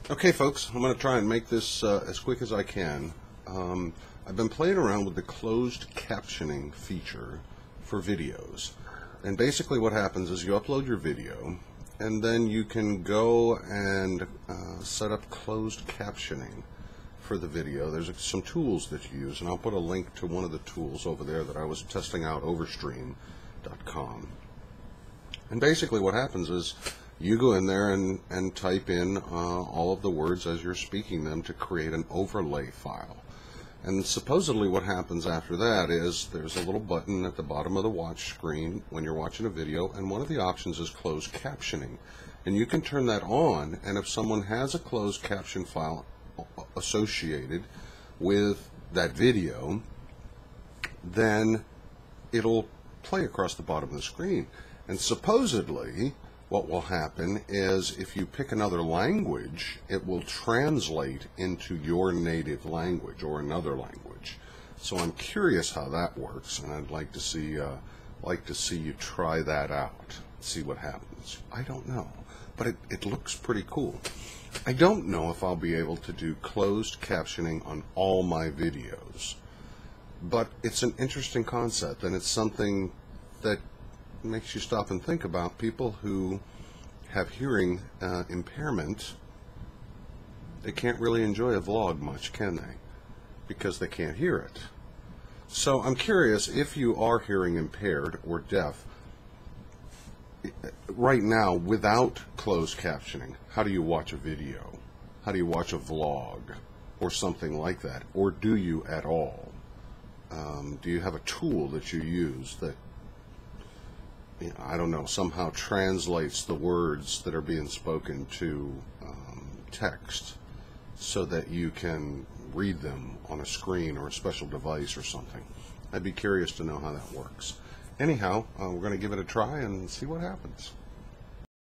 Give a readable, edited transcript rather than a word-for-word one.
Okay, folks, I'm going to try and make this as quick as I can. I've been playing around with the closed captioning feature for videos. And basically what happens is you upload your video, and then you can go and set up closed captioning for the video. There's some tools that you use, and I'll put a link to one of the tools over there that I was testing out, overstream.com. And basically what happens is you go in there and type in all of the words as you're speaking them to create an overlay file. And supposedly what happens after that is there's a little button at the bottom of the watch screen when you're watching a video, and one of the options is closed captioning. And you can turn that on, and if someone has a closed caption file associated with that video, then it'll play across the bottom of the screen. And supposedly what will happen is if you pick another language, it will translate into your native language or another language. So I'm curious how that works, and I'd like to see you try that out, see what happens. I don't know, but it looks pretty cool. I don't know if I'll be able to do closed captioning on all my videos, but it's an interesting concept, and it's something that makes you stop and think about people who have hearing impairment. They can't really enjoy a vlog much, can they? Because they can't hear it. So I'm curious, if you are hearing impaired or deaf, right now without closed captioning, how do you watch a video? How do you watch a vlog or something like that? Or do you at all? Do you have a tool that you use that, I don't know, somehow translates the words that are being spoken to text so that you can read them on a screen or a special device or something? I'd be curious to know how that works. Anyhow, we're going to give it a try and see what happens.